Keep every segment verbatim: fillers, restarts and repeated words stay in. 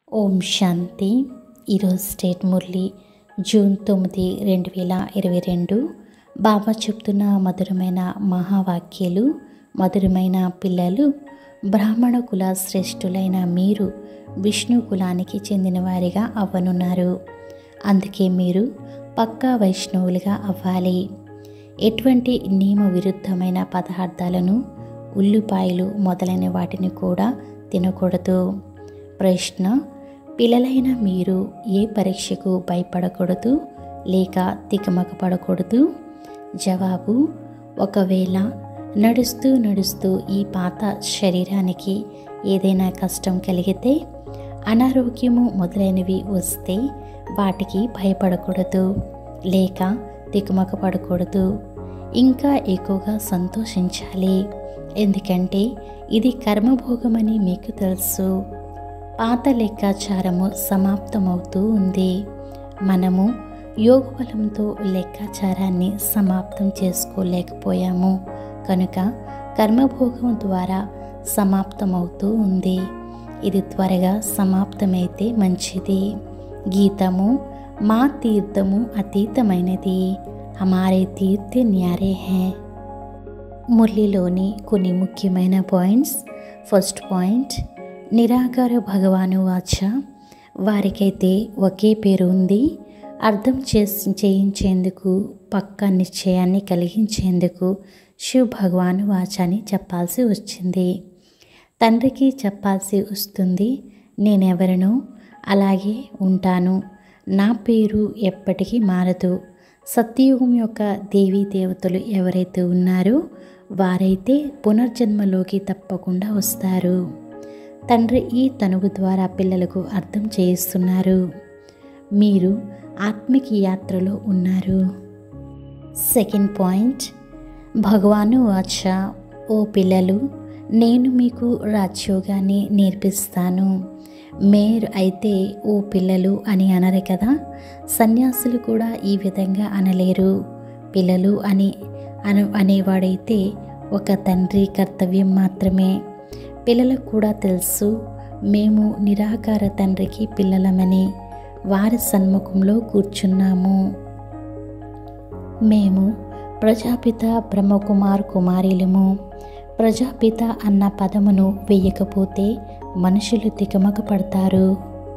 ఓం శాంతి. ఈరోజు state Murali June తొమ్మిది రెండు వేల ఇరవై రెండు. బాబా చెప్తున్న మధురమైన మహావాక్యాలు. మధురమైన పిల్లలు, బ్రాహ్మణ కుల శ్రేష్ఠులైన మీరు విష్ణు కులానికి చెందిన వారిగా అవ్వనున్నారు. అందుకే మీరు పక్కా వైష్ణవులుగా అవ్వాలి. ఎటువంటి నియమ విరుద్ధమైన పదార్థాలను, ఉల్లిపాయలు మొదలైన వాటిని కూడా తినకూడదు. ప్రశ్న: పిల్లలైన మీరు ఏ పరీక్షకు భయపడకూడదు లేక తికమక పడకూడదు? జవాబు: ఒకవేళ నడుస్తూ నడుస్తూ ఈ పాత శరీరానికి ఏదైనా కష్టం కలిగితే, అనారోగ్యము మొదలైనవి వస్తే వాటికి భయపడకూడదు లేక తికమక పడకూడదు. ఇంకా ఎక్కువగా సంతోషించాలి. ఎందుకంటే ఇది కర్మభోగమని మీకు తెలుసు. పాత లెక్కాచారము సమాప్తమవుతూ ఉంది. మనము యోగ బలంతో లెక్కాచారాన్ని సమాప్తం చేసుకోలేకపోయాము కనుక కర్మభోగం ద్వారా సమాప్తమవుతూ ఉంది. ఇది త్వరగా సమాప్తమైతే మంచిది. గీతము: మా తీర్థము అతీతమైనది, హమారే తీర్థ న్యారే హే. మురళిలోని కొన్ని ముఖ్యమైన పాయింట్స్. ఫస్ట్ పాయింట్: నిరాకార భగవాను వాచ. వారికైతే ఒకే పేరు ఉంది. అర్థం చేసి చేయించేందుకు, పక్కా నిశ్చయాన్ని కలిగించేందుకు శివ్ భగవాను వాచ అని చెప్పాల్సి వచ్చింది. తండ్రికి చెప్పాల్సి వస్తుంది, నేనెవరనో అలాగే ఉంటాను, నా పేరు ఎప్పటికీ మారదు. సత్యయుగం యొక్క దేవీ దేవతలు ఎవరైతే ఉన్నారో వారైతే పునర్జన్మలోకి తప్పకుండా వస్తారు. తండ్రి ఈ తనువు ద్వారా పిల్లలకు అర్థం చేయిస్తున్నారు, మీరు ఆత్మిక యాత్రలో ఉన్నారు. సెకండ్ పాయింట్: భగవాను వాచ. ఓ పిల్లలు, నేను మీకు రాజ్యోగాన్ని నేర్పిస్తాను. మీరు అయితే ఓ పిల్లలు అని అనరు కదా. సన్యాసులు కూడా ఈ విధంగా అనలేరు. పిల్లలు అని అను అనేవాడైతే ఒక తండ్రి కర్తవ్యం మాత్రమే. పిల్లలకు కూడా తెలుసు, మేము నిరాకార తండ్రికి పిల్లలమని. వారి సన్ముఖంలో కూర్చున్నాము. మేము ప్రజాపిత బ్రహ్మకుమార్ కుమారీలము. ప్రజాపిత అన్న పదమును వేయకపోతే మనుషులు తికమక పడతారు.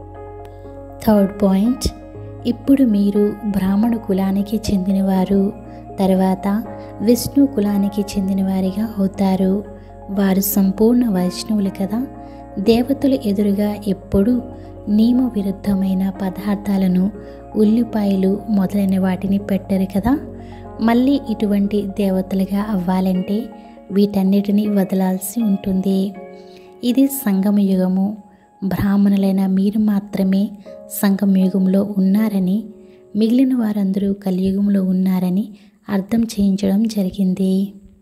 థర్డ్ పాయింట్: ఇప్పుడు మీరు బ్రాహ్మణ కులానికి చెందినవారు, తర్వాత విష్ణు కులానికి చెందినవారిగా అవుతారు. వారు సంపూర్ణ వైష్ణవులు కదా. దేవతలు ఎదురుగా ఎప్పుడూ నియమ విరుద్ధమైన పదార్థాలను, ఉల్లిపాయలు మొదలైన వాటిని పెట్టరు కదా. మళ్ళీ ఇటువంటి దేవతలుగా అవ్వాలంటే వీటన్నిటిని వదలాల్సి ఉంటుంది. ఇది సంగమయుగము. బ్రాహ్మణులైన మీరు మాత్రమే సంగమయుగంలో ఉన్నారని, మిగిలిన వారందరూ కలియుగంలో ఉన్నారని అర్థం చేయించడం జరిగింది.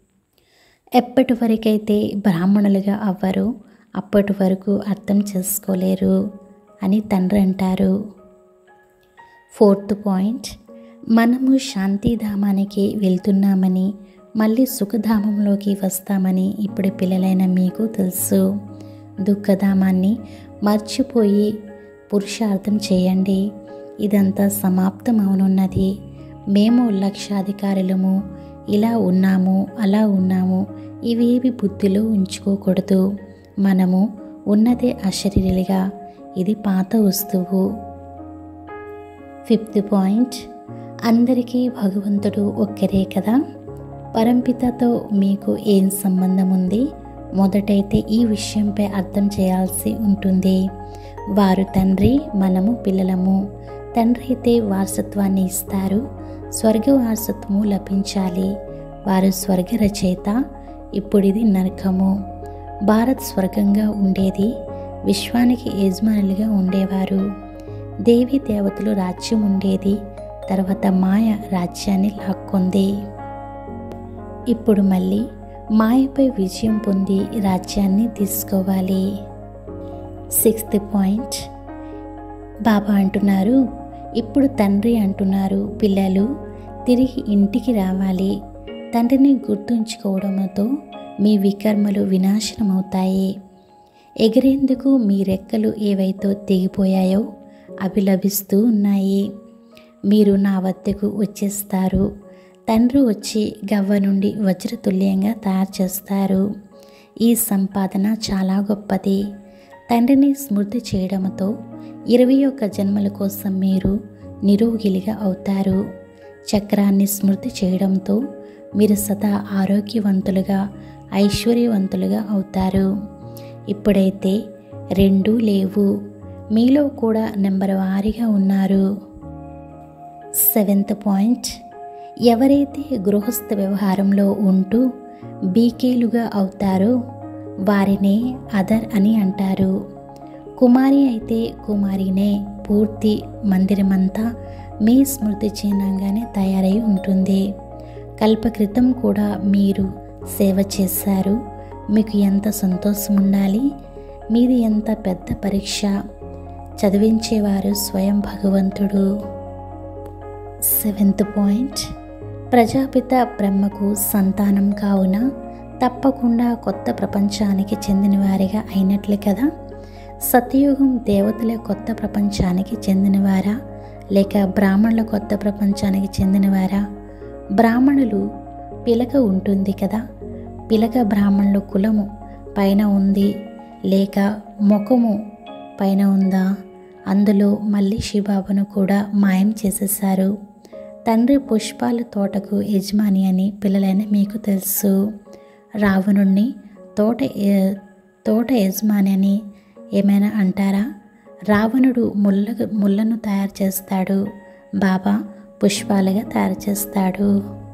ఎప్పటి వరకైతే బ్రాహ్మణులుగా అవ్వరో అప్పటి వరకు అర్థం చేసుకోలేరు అని తండ్రి అంటారు. ఫోర్త్ పాయింట్: మనము శాంతిధామానికి వెళ్తున్నామని, మళ్ళీ సుఖధామంలోకి వస్తామని ఇప్పుడు పిల్లలైన మీకు తెలుసు. దుఃఖధామాన్ని మర్చిపోయి పురుషార్థం చేయండి. ఇదంతా సమాప్తం అవనున్నది. మేము లక్షాధికారులము, ఇలా ఉన్నాము, అలా ఉన్నాము, ఇవేవి బుద్ధిలో ఉంచుకోకూడదు. మనము ఉన్నదే అశరీరిగా. ఇది పాత వస్తువు. ఫిఫ్త్ పాయింట్: అందరికీ భగవంతుడు ఒక్కరే కదా. పరంపితతో మీకు ఏం సంబంధం ఉంది? మొదటైతే ఈ విషయంపై అర్థం చేయాల్సి ఉంటుంది. వారు తండ్రి, మనము పిల్లలము. తండ్రి అయితే వారసత్వాన్ని ఇస్తారు. స్వర్గ వారసత్వము లభించాలి. వారు స్వర్గ రచయిత. ఇప్పుడిది నరకము. భారత్ స్వర్గంగా ఉండేది. విశ్వానికి యజమానులుగా ఉండేవారు. దేవీ దేవతలు రాజ్యం ఉండేది. తర్వాత మాయ రాజ్యాన్ని లాక్కొంది. ఇప్పుడు మళ్ళీ మాయపై విజయం పొంది రాజ్యాన్ని తీసుకోవాలి. సిక్స్త్ పాయింట్: బాబా అంటున్నారు, ఇప్పుడు తండ్రి అంటున్నారు, పిల్లలు తిరిగి ఇంటికి రావాలి. తండ్రిని గుర్తుంచుకోవడంతో మీ వికర్మలు వినాశనమవుతాయి. ఎగిరేందుకు మీ రెక్కలు ఏవైతే తెగిపోయాయో అవి లభిస్తూ ఉన్నాయి. మీరు నా వద్దకు వచ్చేస్తారు. తండ్రి వచ్చి గవ్వ నుండి వజ్రతుల్యంగా తయారు చేస్తారు. ఈ సంపాదన చాలా గొప్పది. తండ్రిని స్మృతి చేయడంతో ఇరవై ఒక్క జన్మల కోసం మీరు నిరోగిలిగా అవుతారు. చక్రాన్ని స్మృతి చేయడంతో మీరు సదా ఆరోగ్యవంతులుగా ఐశ్వర్యవంతులుగా అవుతారు. ఇప్పుడైతే రెండూ లేవు, మీలో కూడా నెంబర్ వారీగా ఉన్నారు. సెవెంత్ పాయింట్, ఎవరైతే గృహస్థ వ్యవహారంలో ఉంటూ బీకేలుగా అవుతారో వారినే అదర్ అని అంటారు. కుమారి అయితే కుమారినే పూర్తి మందిరమంతా మీ స్మృతి చిహ్నంగానే తయారై ఉంటుంది. కల్పక్రితం కూడా మీరు సేవ చేశారు. మీకు ఎంత సంతోషం ఉండాలి. మీది ఎంత పెద్ద పరీక్ష. చదివించేవారు స్వయం భగవంతుడు. సెవెంత్ పాయింట్, ప్రజాపిత బ్రహ్మకు సంతానం కావున తప్పకుండా కొత్త ప్రపంచానికి చెందినవారిగా అయినట్లే కదా. సత్యయుగం దేవతల కొత్త ప్రపంచానికి చెందినవారా లేక బ్రాహ్మణుల కొత్త ప్రపంచానికి చెందినవారా? బ్రాహ్మణులు పిలక ఉంటుంది కదా, పిలక బ్రాహ్మణుల కులము పైన ఉంది లేక ముఖము పైన ఉందా? అందులో మళ్ళీ శివబాబాను కూడా మాయం చేసేశారు. తండ్రి పుష్పాల తోటకు యజమాని అని పిల్లలైన మీకు తెలుసు. రావణుణ్ణి తోట తోట యజమాని అని ఏమైనా అంటారా? రావణుడు ముళ్ళ ముళ్ళను తయారు చేస్తాడు, బాబా పుష్పాలుగా తయారు చేస్తాడు.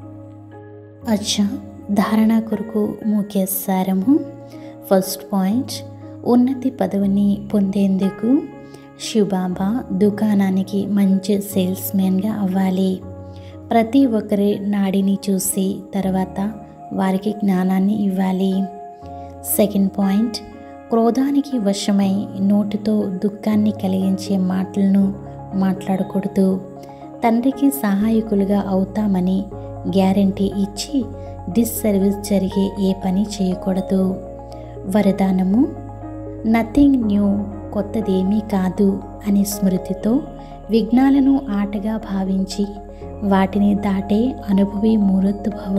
అచ్చా, ధారణ కొరకు ముఖ్య సారము. ఫస్ట్ పాయింట్, ఉన్నతి పదవిని పొందేందుకు శివబాబా దుకాణానికి మంచి సేల్స్మెన్గా అవ్వాలి. ప్రతి ఒక్కరి నాడిని చూసి తర్వాత వారికి జ్ఞానాన్ని ఇవ్వాలి. సెకండ్ పాయింట్, క్రోధానికి వశమై నోటితో దుఃఖాన్ని కలిగించే మాటలను మాట్లాడకూడదు. తండ్రికి సహాయకులుగా అవుతామని గ్యారంటీ ఇచ్చి డిస్సర్వీస్ జరిగే ఏ పని చేయకూడదు. వరదానము, నథింగ్ న్యూ, కొత్తదేమీ కాదు అనే స్మృతితో విఘ్నాలను ఆటగా భావించి వాటిని దాటే అనుభవి మూర్తి భవ.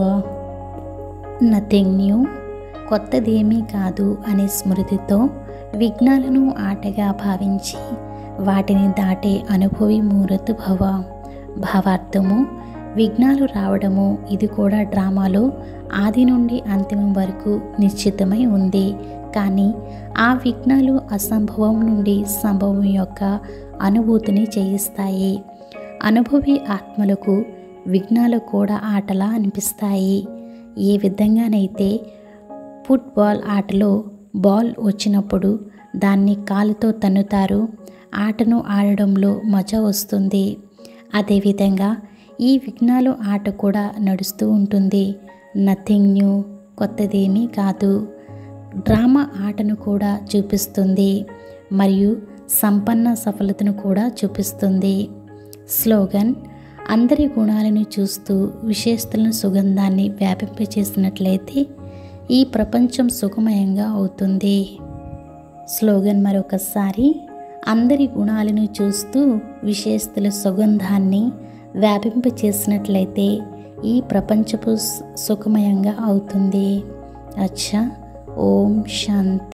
నథింగ్ న్యూ, కొత్తదేమీ కాదు అనే స్మృతితో విఘ్నాలను ఆటగా భావించి వాటిని దాటే అనుభవి మూర్తి భవ. భావార్థము, విఘ్నాలు రావడము ఇది కూడా డ్రామాలో ఆది నుండి అంతిమం వరకు నిశ్చితమై ఉంది. కానీ ఆ విఘ్నాలు అసంభవం నుండి సంభవం యొక్క అనుభూతిని చేయిస్తాయి. అనుభవి ఆత్మలకు విఘ్నాలు కూడా ఆటలా అనిపిస్తాయి. ఏ విధంగానైతే ఫుట్బాల్ ఆటలో బాల్ వచ్చినప్పుడు దాన్ని కాలుతో తన్నుతారు, ఆటను ఆడడంలో మజా వస్తుంది. అదేవిధంగా ఈ విఘ్నాలు ఆట కూడా నడుస్తూ ఉంటుంది. నథింగ్ న్యూ, కొత్తదేమీ కాదు. డ్రామా ఆటను కూడా చూపిస్తుంది మరియు సంపన్న సఫలతను కూడా చూపిస్తుంది. స్లోగన్, అందరి గుణాలను చూస్తూ విశేషతలను సుగంధాన్ని వ్యాపింపచేసినట్లయితే ఈ ప్రపంచం సుఖమయంగా అవుతుంది. స్లోగన్ మరొకసారి, అందరి గుణాలను చూస్తూ విశేషతల సుగంధాన్ని వ్యాపింపచేసినట్లయితే ఈ ప్రపంచపు సుఖమయంగా అవుతుంది. అచ్చా, ఓం శాంతి.